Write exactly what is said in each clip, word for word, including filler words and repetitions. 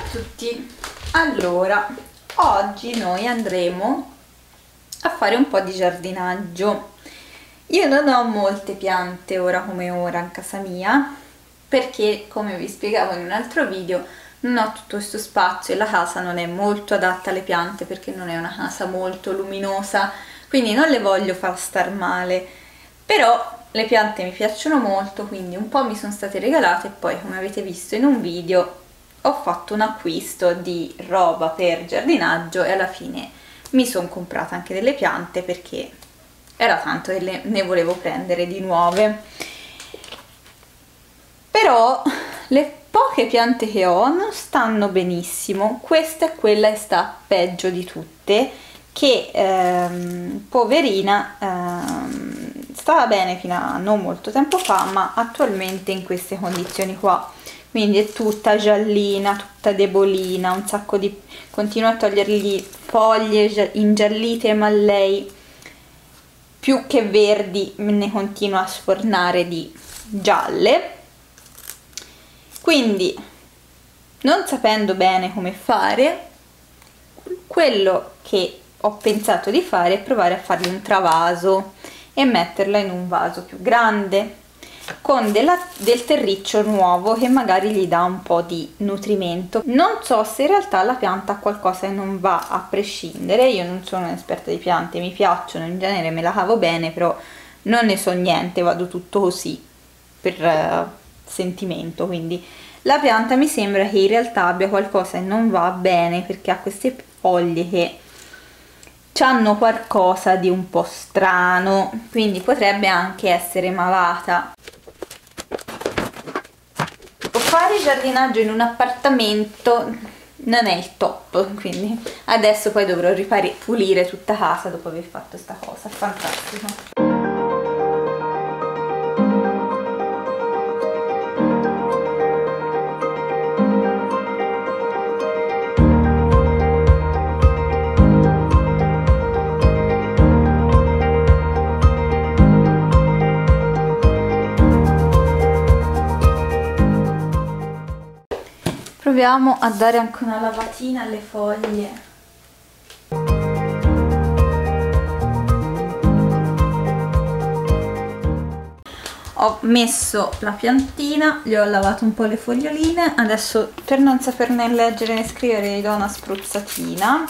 tutti. Allora, oggi noi andremo a fare un po' di giardinaggio. Io non ho molte piante ora come ora in casa mia, perché come vi spiegavo in un altro video non ho tutto questo spazio e la casa non è molto adatta alle piante, perché non è una casa molto luminosa, quindi non le voglio far star male. Però le piante mi piacciono molto, quindi un po' mi sono state regalate e poi, come avete visto in un video, ho fatto un acquisto di roba per giardinaggio e alla fine mi sono comprata anche delle piante perché era tanto che le, ne volevo prendere di nuove. Però le poche piante che ho non stanno benissimo. Questa è quella che sta peggio di tutte, che ehm, poverina ehm, stava bene fino a non molto tempo fa, ma attualmente in queste condizioni qua, quindi è tutta giallina, tutta debolina, un sacco di... continua a togliergli foglie ingiallite, ma lei più che verdi ne continua a sfornare di gialle. Quindi, non sapendo bene come fare, quello che ho pensato di fare è provare a fargli un travaso e metterla in un vaso più grande con della, del terriccio nuovo che magari gli dà un po' di nutrimento. Non so se in realtà la pianta ha qualcosa che non va a prescindere. Io non sono un'esperta di piante, mi piacciono, in genere me la cavo bene, però non ne so niente, vado tutto così per uh, sentimento. Quindi la pianta mi sembra che in realtà abbia qualcosa che non va bene, perché ha queste foglie che hanno qualcosa di un po' strano, quindi potrebbe anche essere malata. Fare giardinaggio in un appartamento non è il top, quindi adesso poi dovrò ripari pulire tutta casa dopo aver fatto sta cosa. Fantastico. Proviamo a dare anche una lavatina alle foglie. Ho messo la piantina, gli ho lavato un po' le foglioline, adesso per non saperne leggere né scrivere gli do una spruzzatina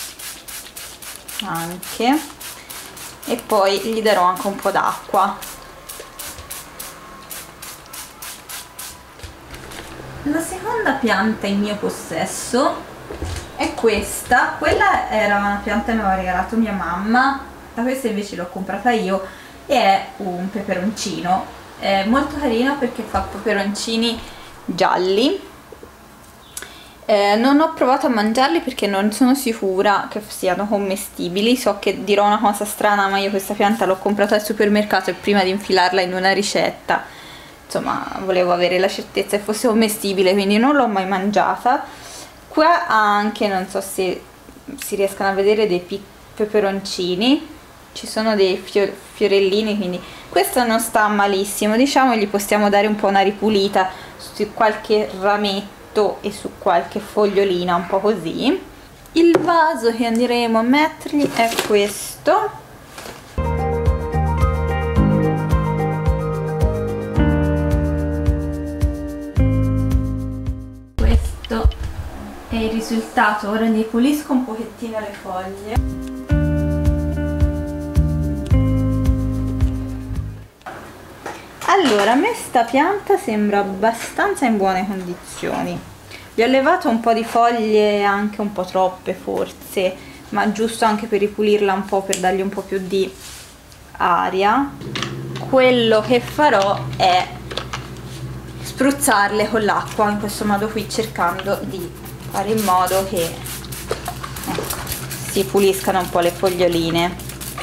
anche, e poi gli darò anche un po' d'acqua. La seconda pianta in mio possesso è questa. Quella era una pianta che mi aveva regalato mia mamma, da questa invece l'ho comprata io, e è un peperoncino. È molto carino perché fa peperoncini gialli. Eh, non ho provato a mangiarli perché non sono sicura che siano commestibili. So che dirò una cosa strana, ma io questa pianta l'ho comprata al supermercato e prima di infilarla in una ricetta, insomma, volevo avere la certezza che fosse commestibile, quindi non l'ho mai mangiata. Qua ha anche, non so se si riescano a vedere, dei peperoncini, ci sono dei fior fiorellini, quindi questo non sta malissimo. Diciamo gli possiamo dare un po' una ripulita su qualche rametto e su qualche fogliolina, un po' così. Il vaso che andremo a mettergli è questo. È il risultato. Ora ne pulisco un pochettino le foglie. Allora, a me sta pianta sembra abbastanza in buone condizioni. Gli ho levato un po' di foglie, anche un po' troppe forse, ma giusto anche per ripulirla un po', per dargli un po' più di aria. Quello che farò è spruzzarle con l'acqua in questo modo qui, cercando di fare in modo che ecco, si puliscano un po' le foglioline.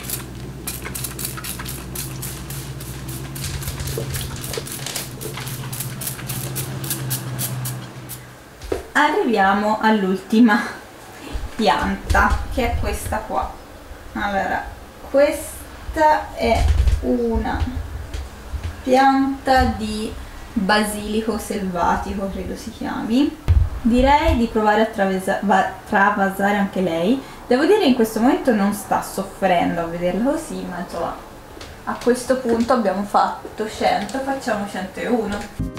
Arriviamo all'ultima pianta, che è questa qua. Allora, questa è una pianta di basilico selvatico, credo si chiami. direi di provare a travesa- travasare anche lei. Devo dire in questo momento non sta soffrendo a vederla così, ma insomma a questo punto abbiamo fatto cento, facciamo centouno.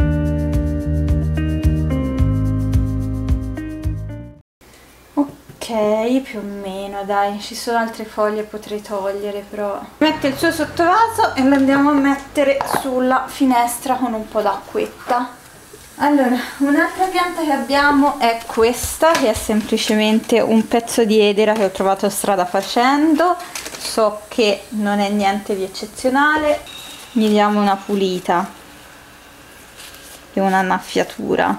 Ok, più o meno, dai, ci sono altre foglie, potrei togliere, però mette il suo sottovaso e lo andiamo a mettere sulla finestra con un po' d'acquetta. Allora, un'altra pianta che abbiamo è questa, che è semplicemente un pezzo di edera che ho trovato strada facendo. So che non è niente di eccezionale, gli diamo una pulita e un'annaffiatura.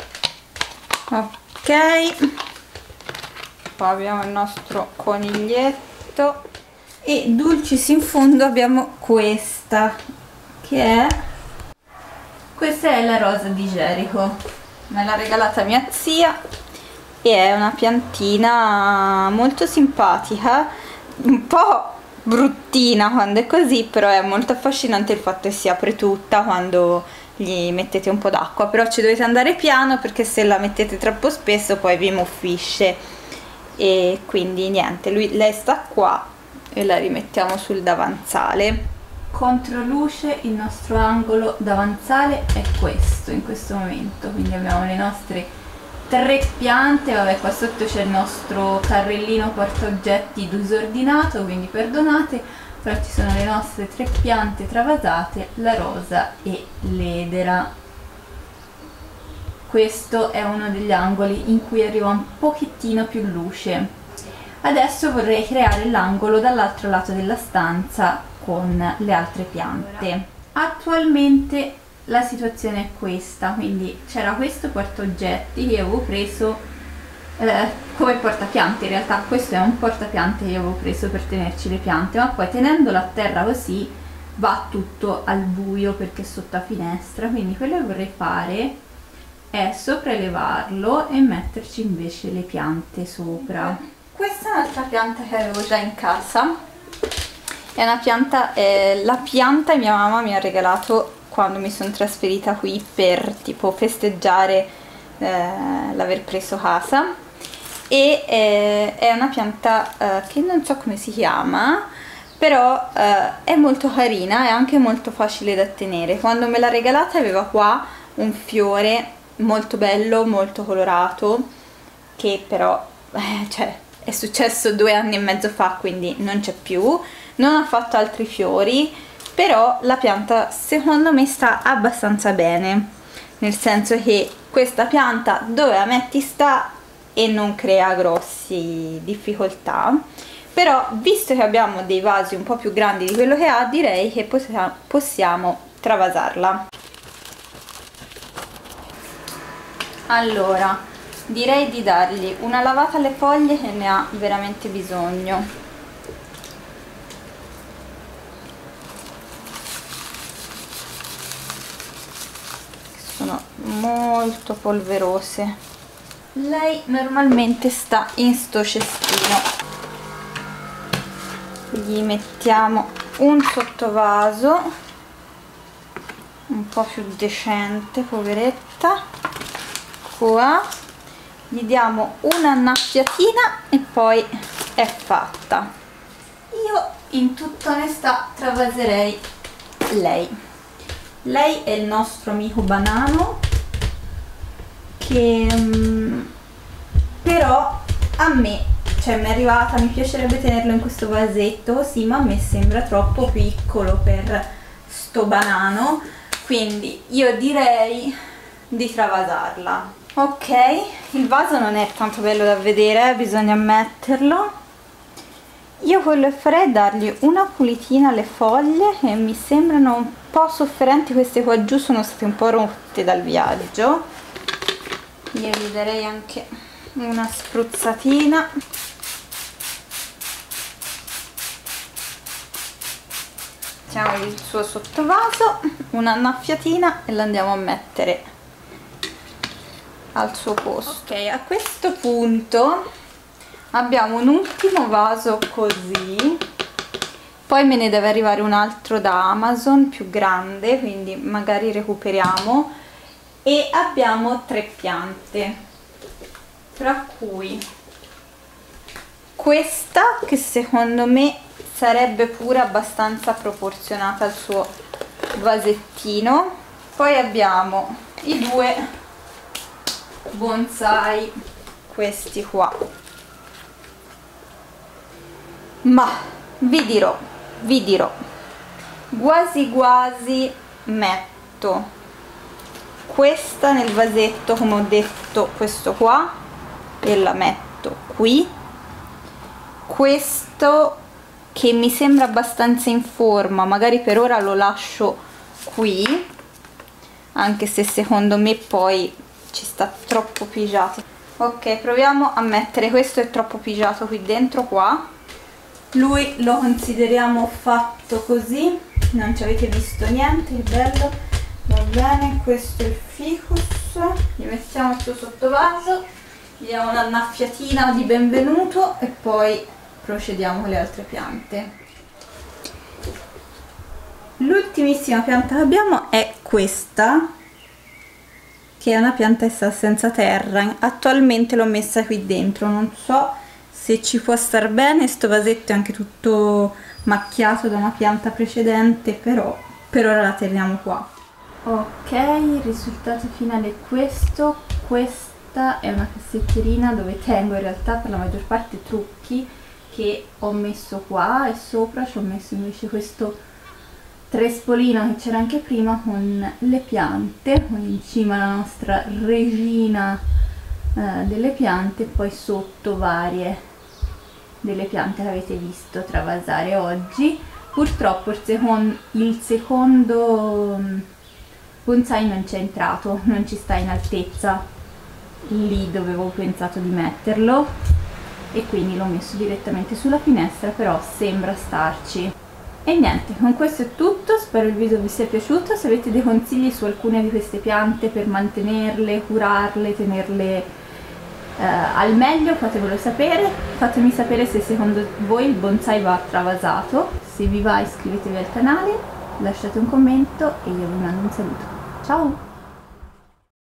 Ok, poi abbiamo il nostro coniglietto e dulcis in fondo abbiamo questa, che è questa è la rosa di Gerico, me l'ha regalata mia zia e è una piantina molto simpatica, un po' bruttina quando è così, però è molto affascinante il fatto che si apre tutta quando gli mettete un po' d'acqua, però ci dovete andare piano perché se la mettete troppo spesso poi vi muffisce. E quindi niente, lui, lei sta qua e la rimettiamo sul davanzale. Controluce, il nostro angolo davanzale è questo in questo momento, quindi abbiamo le nostre tre piante. Vabbè, qua sotto c'è il nostro carrellino portaoggetti disordinato, quindi perdonate, però ci sono le nostre tre piante travasate, la rosa e l'edera. Questo è uno degli angoli in cui arriva un pochettino più luce. Adesso vorrei creare l'angolo dall'altro lato della stanza con le altre piante. Attualmente la situazione è questa, quindi c'era questo portaoggetti che avevo preso eh, come portapiante. In realtà questo è un portapiante che avevo preso per tenerci le piante, ma poi tenendolo a terra così va tutto al buio perché è sotto a finestra, quindi quello che vorrei fare è sopraelevarlo e metterci invece le piante sopra. Questa è un'altra pianta che avevo già in casa. È una pianta, eh, la pianta che mia mamma mi ha regalato quando mi sono trasferita qui per tipo festeggiare eh, l'aver preso casa, e eh, è una pianta eh, che non so come si chiama, però eh, è molto carina e anche molto facile da tenere. Quando me l'ha regalata aveva qua un fiore molto bello, molto colorato, che però eh, cioè, è successo due anni e mezzo fa, quindi non c'è più. Non ha fatto altri fiori, però la pianta secondo me sta abbastanza bene, nel senso che questa pianta dove la metti sta e non crea grossi difficoltà. Però visto che abbiamo dei vasi un po' più grandi di quello che ha, direi che possiamo travasarla. Allora, direi di dargli una lavata alle foglie che ne ha veramente bisogno. Sono molto polverose. Lei normalmente sta in sto cestino. Gli mettiamo un sottovaso un po' più decente, poveretta, qua, gli diamo un'annaffiatina e poi è fatta. Io in tutta onestà travaserei lei. Lei è il nostro amico banano che um, però a me, cioè mi è arrivata, mi piacerebbe tenerlo in questo vasetto così, ma a me sembra troppo piccolo per sto banano, quindi io direi di travasarla. Ok, il vaso non è tanto bello da vedere, eh, bisogna ammetterlo. Io quello che farei è dargli una pulitina alle foglie che mi sembrano un po' sofferenti. Queste qua giù sono state un po' rotte dal viaggio. Io gli darei anche una spruzzatina. Mettiamo il suo sottovaso, un'annaffiatina e la andiamo a mettere al suo posto. Ok, a questo punto abbiamo un ultimo vaso così, poi me ne deve arrivare un altro da Amazon più grande, quindi magari recuperiamo, e abbiamo tre piante. tra cui questa, che secondo me sarebbe pure abbastanza proporzionata al suo vasettino. Poi abbiamo i due bonsai, questi qua. Ma vi dirò, vi dirò, quasi quasi metto questa nel vasetto, come ho detto, questo qua, e la metto qui. Questo che mi sembra abbastanza in forma, magari per ora lo lascio qui, anche se secondo me poi ci sta troppo pigiato. Ok, proviamo a mettere questo, è troppo pigiato qui dentro, qua. Lui lo consideriamo fatto così, non ci avete visto niente, che bello, va bene. Questo è il ficus, gli mettiamo il suo sottovaso, gli diamo un'annaffiatina di benvenuto e poi procediamo con le altre piante. L'ultimissima pianta che abbiamo è questa, che è una pianta che sta senza terra. Attualmente l'ho messa qui dentro, non so se ci può star bene. Sto vasetto è anche tutto macchiato da una pianta precedente, però per ora la teniamo qua. Ok, il risultato finale è questo. Questa è una cassetterina dove tengo in realtà per la maggior parte trucchi che ho messo qua, e sopra ci ho messo invece questo trespolino che c'era anche prima con le piante, con in cima la nostra regina eh, delle piante, e poi sotto varie delle piante che avete visto travasare oggi. Purtroppo il, secon il secondo bonsai non c'è entrato, non ci sta in altezza lì dove avevo pensato di metterlo, e quindi l'ho messo direttamente sulla finestra, però sembra starci. E niente, con questo è tutto, spero il video vi sia piaciuto. Se avete dei consigli su alcune di queste piante per mantenerle, curarle, tenerle eh, al meglio, fatemelo sapere. Fatemi sapere se secondo voi il bonsai va travasato. Se vi va iscrivetevi al canale, lasciate un commento e io vi mando un saluto. Ciao!